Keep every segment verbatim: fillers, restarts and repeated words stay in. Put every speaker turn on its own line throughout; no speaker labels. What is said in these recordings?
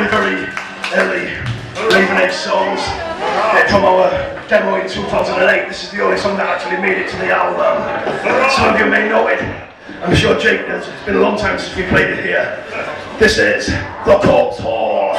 very, very early Ravenage songs from our demo in two thousand eight. This is the only song that actually made it to the album. Some of you may know it. I'm sure Jake does. It's been a long time since we played it here. This is the Corpsehall.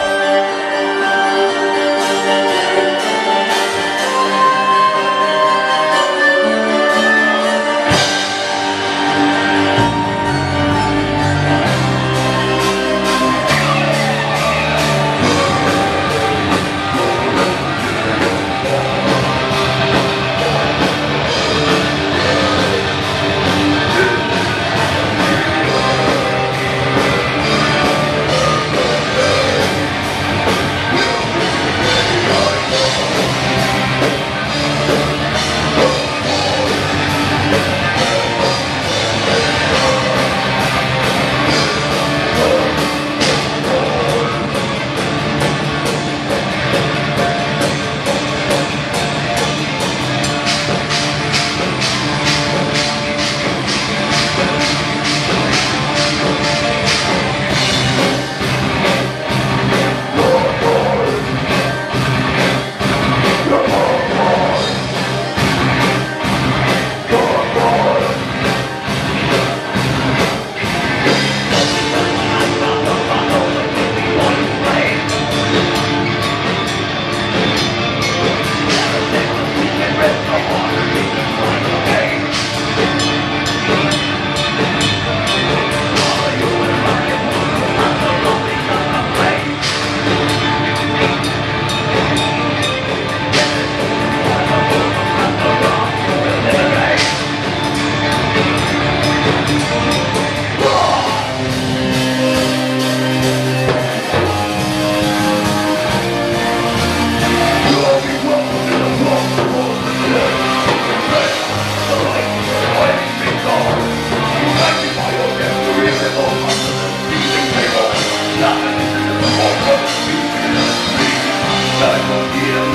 I don't